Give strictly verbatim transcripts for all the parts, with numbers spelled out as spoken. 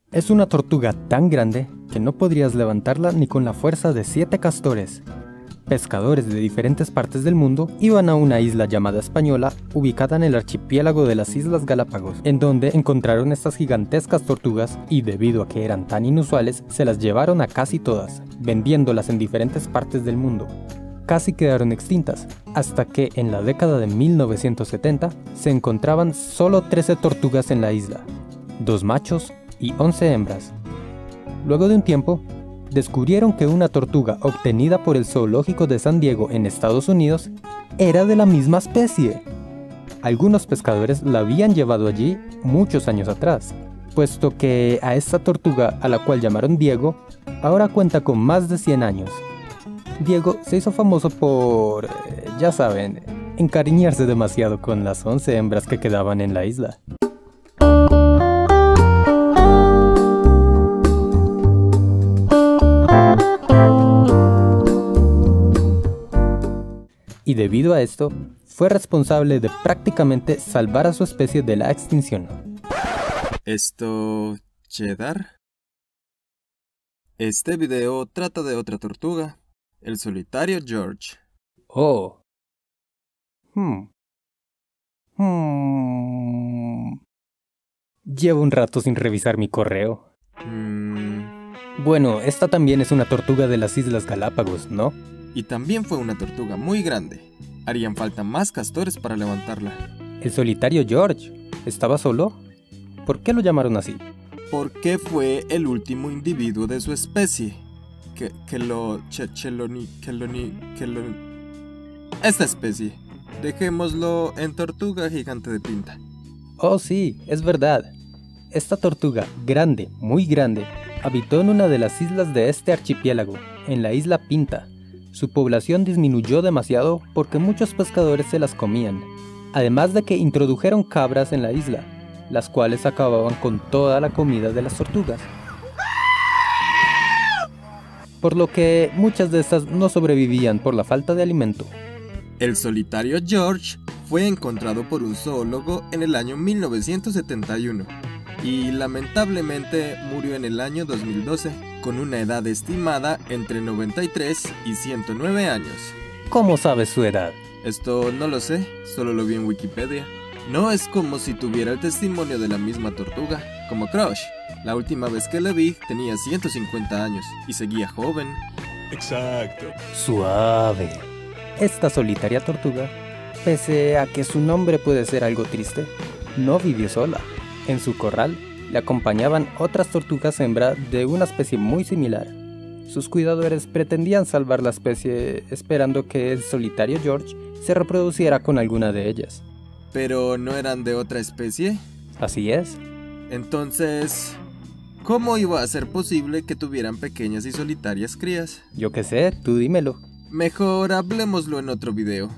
Es una tortuga tan grande que no podrías levantarla ni con la fuerza de siete castores. Pescadores de diferentes partes del mundo iban a una isla llamada Española, ubicada en el archipiélago de las Islas Galápagos, en donde encontraron estas gigantescas tortugas y debido a que eran tan inusuales, se las llevaron a casi todas, vendiéndolas en diferentes partes del mundo. Casi quedaron extintas, hasta que en la década de mil novecientos setenta se encontraban solo trece tortugas en la isla, dos machos y once hembras. Luego de un tiempo, descubrieron que una tortuga obtenida por el Zoológico de San Diego en Estados Unidos era de la misma especie. Algunos pescadores la habían llevado allí muchos años atrás, puesto que a esta tortuga, a la cual llamaron Diego, ahora cuenta con más de cien años. Diego se hizo famoso por, eh, ya saben, encariñarse demasiado con las once hembras que quedaban en la isla. Y debido a esto, fue responsable de prácticamente salvar a su especie de la extinción. ¿Esto... cheddar? Este video trata de otra tortuga, el solitario George. Oh. Hmm. Hmm. Llevo un rato sin revisar mi correo. Mm. Bueno, esta también es una tortuga de las Islas Galápagos, ¿no? Y también fue una tortuga muy grande. Harían falta más castores para levantarla. El solitario George. ¿Estaba solo? ¿Por qué lo llamaron así? Porque fue el último individuo de su especie. Que, que lo... Che, cheloni... Keloni... Keloni... Esta especie. Dejémoslo en tortuga gigante de pinta. Oh sí, es verdad. Esta tortuga, grande, muy grande, habitó en una de las islas de este archipiélago, en la isla Pinta. Su población disminuyó demasiado porque muchos pescadores se las comían, además de que introdujeron cabras en la isla, las cuales acababan con toda la comida de las tortugas. Por lo que muchas de estas no sobrevivían por la falta de alimento. El solitario George fue encontrado por un zoólogo en el año mil novecientos setenta y uno y lamentablemente murió en el año dos mil doce con una edad estimada entre noventa y tres y ciento nueve años. ¿Cómo sabes su edad? Esto no lo sé, solo lo vi en Wikipedia. No es como si tuviera el testimonio de la misma tortuga, como Crush. La última vez que la vi tenía ciento cincuenta años y seguía joven. Exacto. Suave. Esta solitaria tortuga, pese a que su nombre puede ser algo triste, no vivió sola. En su corral le acompañaban otras tortugas hembra de una especie muy similar. Sus cuidadores pretendían salvar la especie esperando que el solitario George se reproduciera con alguna de ellas. ¿Pero no eran de otra especie? Así es. Entonces, ¿cómo iba a ser posible que tuvieran pequeñas y solitarias crías? Yo qué sé, tú dímelo. Mejor hablemoslo en otro video.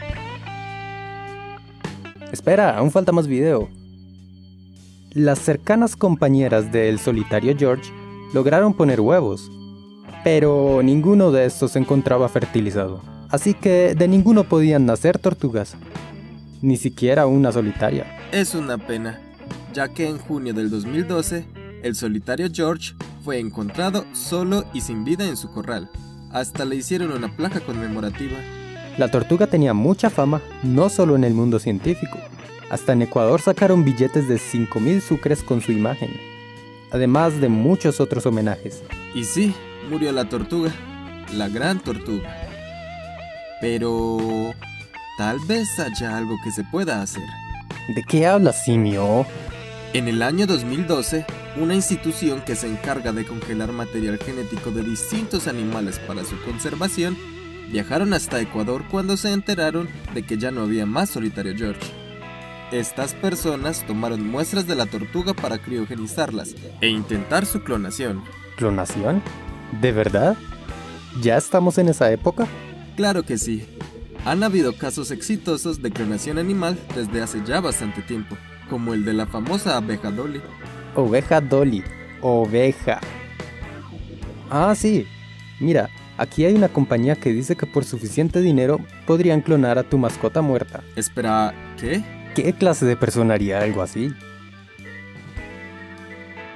Espera, aún falta más video. Las cercanas compañeras del solitario George lograron poner huevos, pero ninguno de estos se encontraba fertilizado, así que de ninguno podían nacer tortugas, ni siquiera una solitaria. Es una pena, ya que en junio del dos mil doce, el solitario George fue encontrado solo y sin vida en su corral. Hasta le hicieron una placa conmemorativa. La tortuga tenía mucha fama, no solo en el mundo científico. Hasta en Ecuador sacaron billetes de cinco mil sucres con su imagen, además de muchos otros homenajes. Y sí, murió la tortuga, la gran tortuga. Pero... tal vez haya algo que se pueda hacer. ¿De qué hablas, simio? En el año dos mil doce, una institución que se encarga de congelar material genético de distintos animales para su conservación, viajaron hasta Ecuador cuando se enteraron de que ya no había más solitario George. Estas personas tomaron muestras de la tortuga para criogenizarlas e intentar su clonación. ¿Clonación? ¿De verdad? ¿Ya estamos en esa época? Claro que sí. Han habido casos exitosos de clonación animal desde hace ya bastante tiempo, como el de la famosa abeja Dolly. Oveja Dolly. Oveja. Ah, sí. Mira, aquí hay una compañía que dice que por suficiente dinero podrían clonar a tu mascota muerta. Espera, ¿qué? ¿Qué clase de persona haría algo así?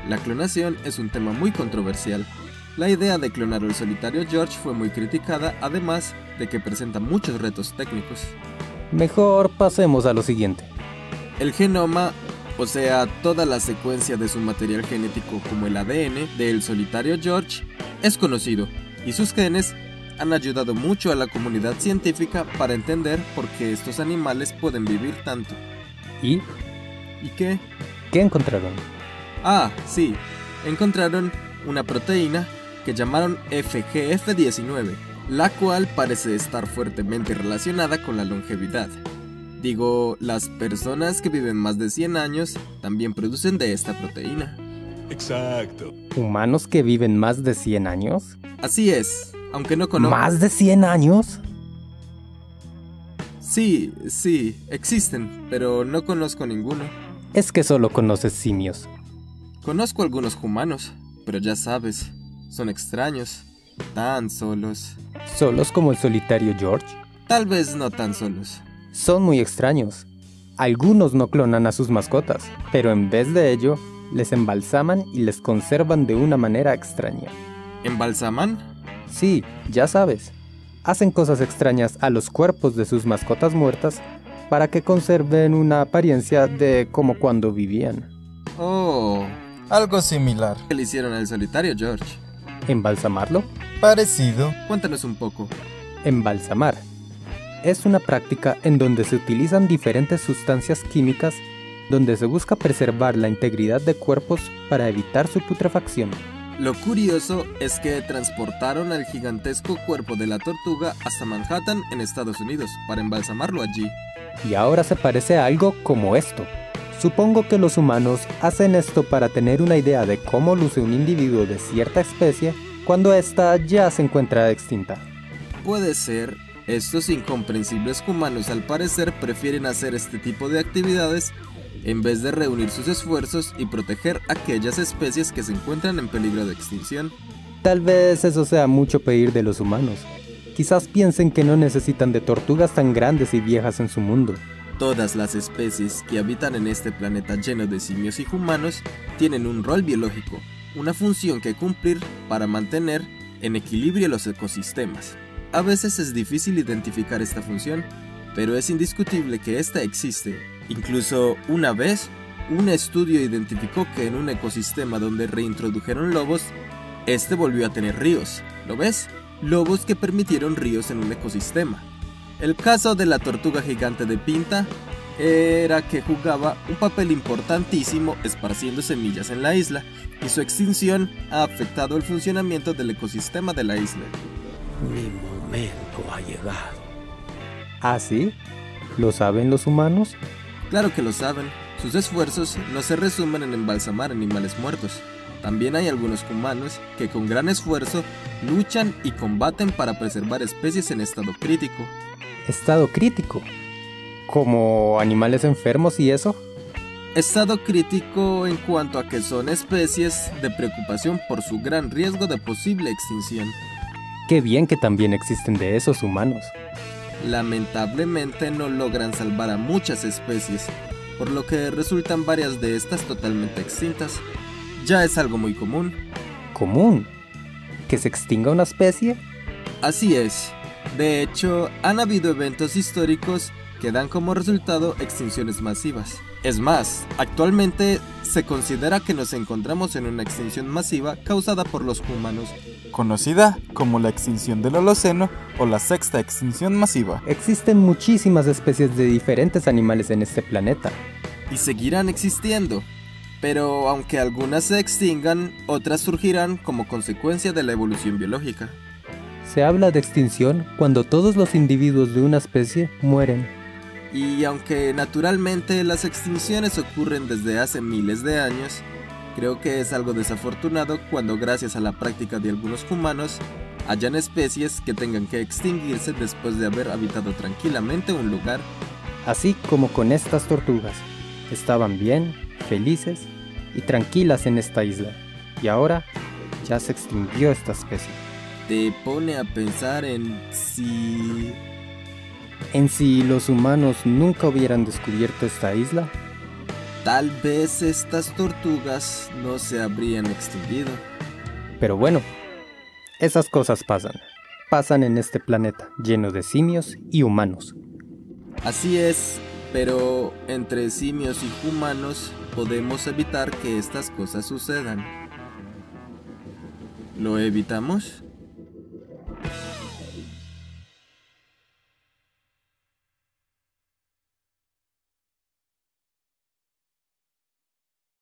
La clonación es un tema muy controversial. La idea de clonar al solitario George fue muy criticada, además de que presenta muchos retos técnicos. Mejor pasemos a lo siguiente. El genoma, o sea, toda la secuencia de su material genético como el A D N del solitario George, es conocido, y sus genes han ayudado mucho a la comunidad científica para entender por qué estos animales pueden vivir tanto. ¿Y? ¿Y qué? ¿Qué encontraron? Ah, sí, encontraron una proteína que llamaron F G F diecinueve, la cual parece estar fuertemente relacionada con la longevidad. Digo, las personas que viven más de cien años también producen de esta proteína. Exacto. ¿Humanos que viven más de cien años? Así es, aunque no conozco... ¿Más de cien años? Sí, sí, existen, pero no conozco ninguno. Es que solo conoces simios. Conozco algunos humanos, pero ya sabes, son extraños, tan solos. ¿Solos como el solitario George? Tal vez no tan solos. Son muy extraños. Algunos no clonan a sus mascotas, pero en vez de ello, les embalsaman y les conservan de una manera extraña. ¿Embalsaman? Sí, ya sabes. Hacen cosas extrañas a los cuerpos de sus mascotas muertas para que conserven una apariencia de como cuando vivían. Oh, Algo similar. ¿qué le hicieron al solitario George? ¿Embalsamarlo? Parecido. Cuéntanos un poco. Embalsamar es una práctica en donde se utilizan diferentes sustancias químicas donde se busca preservar la integridad de cuerpos para evitar su putrefacción. Lo curioso es que transportaron al gigantesco cuerpo de la tortuga hasta Manhattan en Estados Unidos para embalsamarlo allí. Y ahora se parece a algo como esto. Supongo que los humanos hacen esto para tener una idea de cómo luce un individuo de cierta especie cuando ésta ya se encuentra extinta. Puede ser, estos incomprensibles humanos al parecer prefieren hacer este tipo de actividades en vez de reunir sus esfuerzos y proteger aquellas especies que se encuentran en peligro de extinción. Tal vez eso sea mucho pedir de los humanos. Quizás piensen que no necesitan de tortugas tan grandes y viejas en su mundo. Todas las especies que habitan en este planeta lleno de simios y humanos tienen un rol biológico, una función que cumplir para mantener en equilibrio los ecosistemas. A veces es difícil identificar esta función, pero es indiscutible que esta existe. Incluso una vez, un estudio identificó que en un ecosistema donde reintrodujeron lobos, este volvió a tener ríos. ¿Lo ves? Lobos que permitieron ríos en un ecosistema. El caso de la tortuga gigante de Pinta era que jugaba un papel importantísimo esparciendo semillas en la isla, y su extinción ha afectado el funcionamiento del ecosistema de la isla. Mi momento ha llegado. ¿Ah, sí? ¿Lo saben los humanos? Claro que lo saben, sus esfuerzos no se resumen en embalsamar animales muertos. También hay algunos humanos que con gran esfuerzo luchan y combaten para preservar especies en estado crítico. Estado crítico. ¿Como animales enfermos y eso? Estado crítico en cuanto a que son especies de preocupación por su gran riesgo de posible extinción. Qué bien que también existen de esos humanos. Lamentablemente no logran salvar a muchas especies, por lo que resultan varias de estas totalmente extintas. Ya es algo muy común. ¿Común? ¿Que se extinga una especie? Así es. De hecho, han habido eventos históricos que dan como resultado extinciones masivas. Es más, actualmente se considera que nos encontramos en una extinción masiva causada por los humanos, Conocida como la extinción del Holoceno o la sexta extinción masiva. Existen muchísimas especies de diferentes animales en este planeta. y seguirán existiendo. Pero aunque algunas se extingan, otras surgirán como consecuencia de la evolución biológica. Se habla de extinción cuando todos los individuos de una especie mueren. Y aunque naturalmente las extinciones ocurren desde hace miles de años, creo que es algo desafortunado cuando gracias a la práctica de algunos humanos hayan especies que tengan que extinguirse después de haber habitado tranquilamente un lugar. Así como con estas tortugas. Estaban bien, felices y tranquilas en esta isla. Y ahora ya se extinguió esta especie. Te pone a pensar en si... En si los humanos nunca hubieran descubierto esta isla. tal vez estas tortugas no se habrían extinguido. Pero bueno, esas cosas pasan. Pasan en este planeta, lleno de simios y humanos. Así es, pero entre simios y humanos podemos evitar que estas cosas sucedan. ¿Lo evitamos?